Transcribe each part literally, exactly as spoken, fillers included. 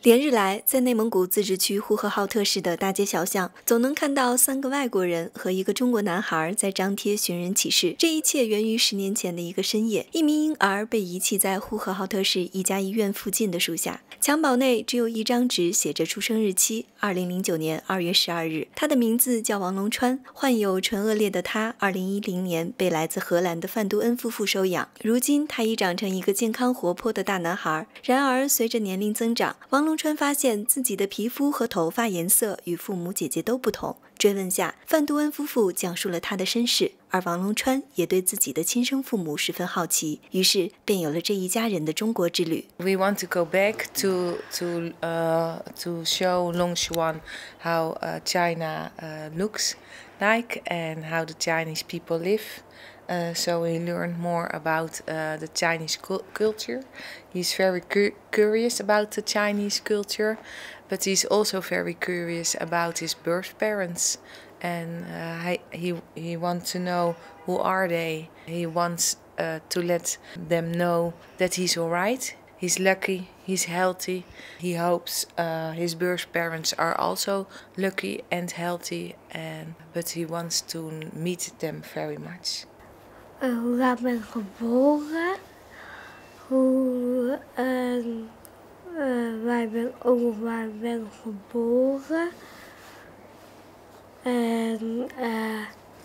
连日来，在内蒙古自治区呼和浩特市的大街小巷，总能看到三个外国人和一个中国男孩在张贴寻人启事。这一切源于十年前的一个深夜，一名婴儿被遗弃在呼和浩特市一家医院附近的树下，襁褓内只有一张纸，写着出生日期二零零九年二月十二日。他的名字叫王龙川，患有唇腭裂的他，二零一零年被来自荷兰的范杜恩夫妇收养。如今，他已长成一个健康活泼的大男孩。然而，随着年龄增长，王龙川发现自己的皮肤和头发颜色与父母姐姐都不同。追问下，范杜恩夫妇讲述了他的身世，而王龙川也对自己的亲生父母十分好奇，于是便有了这一家人的中国之旅。 We want to go back to to uh, to show Long Xuan how uh, China uh, looks like and how the Chinese people live. Uh, so we learned more about uh, the Chinese cu culture. He's very cu curious about the Chinese culture, but he's also very curious about his birth parents. And uh, he, he, he wants to know who are they. He wants uh, to let them know that he's alright. He's lucky, he's healthy. He hopes uh, his birth parents are also lucky and healthy, and, but he wants to meet them very much. Uh, hoe ik ben geboren, hoe uh, uh, waar ik ben, ook waar ik ben geboren en uh,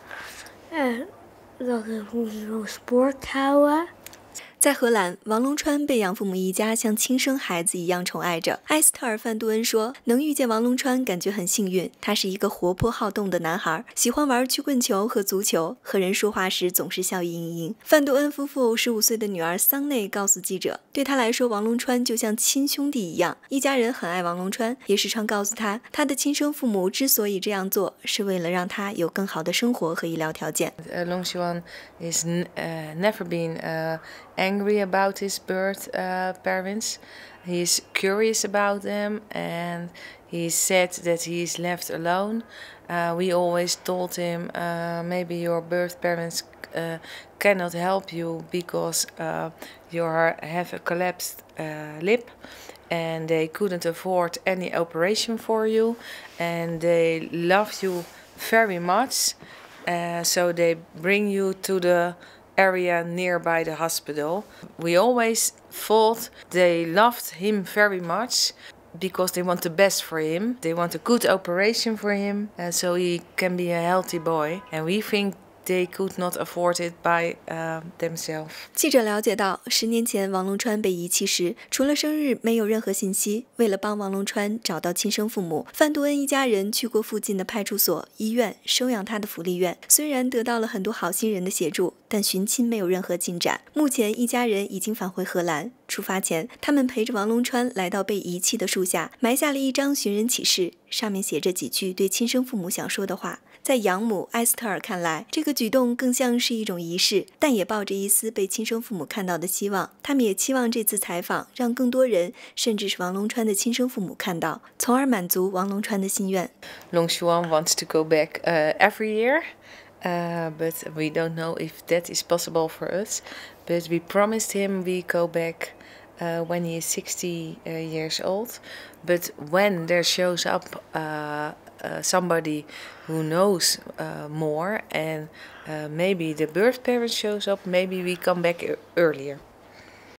uh, dat ik moet zo sport houden. 在荷兰，王龙川被养父母一家像亲生孩子一样宠爱着。埃斯特尔·范杜恩说，能遇见王龙川感觉很幸运。他是一个活泼好动的男孩，喜欢玩曲棍球和足球，和人说话时总是笑盈盈。范杜恩夫妇十五岁的女儿桑内告诉记者，对他来说，王龙川就像亲兄弟一样。一家人很爱王龙川，也时常告诉他，他的亲生父母之所以这样做，是为了让他有更好的生活和医疗条件。 Uh, Long Xuan is n uh, never been uh, angry about his birth uh, parents. He's curious about them, and he said that he's left alone. Uh, we always told him uh, maybe your birth parents uh, cannot help you because uh, you are, have a collapsed uh, lip, and they couldn't afford any operation for you, and they love you very much. Uh, so they bring you to the area nearby the hospital. We always thought they loved him very much because they want the best for him. They want a good operation for him, uh, so he can be a healthy boy. And we think they could not afford it by uh, themselves. 记者了解到，十年前王龙川被遗弃时，除了生日没有任何信息。为了帮王龙川找到亲生父母，范杜恩一家人去过附近的派出所、医院、收养他的福利院。虽然得到了很多好心人的协助，但寻亲没有任何进展。目前一家人已经返回荷兰。出发前，他们陪着王龙川来到被遗弃的树下，埋下了一张寻人启事，上面写着几句对亲生父母想说的话。在养母埃斯特尔看来，这个举动更像是一种仪式，但也抱着一丝被亲生父母看到的希望。他们也期望这次采访让更多人，甚至是王龙川的亲生父母看到，从而满足王龙川的心愿。 Long Xuan wants to go back uh, every year, uh, but we don't know if that is possible for us. But we promised him we go back uh, when he is sixty uh, years old. But when there shows up uh, Uh, somebody who knows uh, more, and uh, maybe the birth parent shows up, maybe we come back earlier.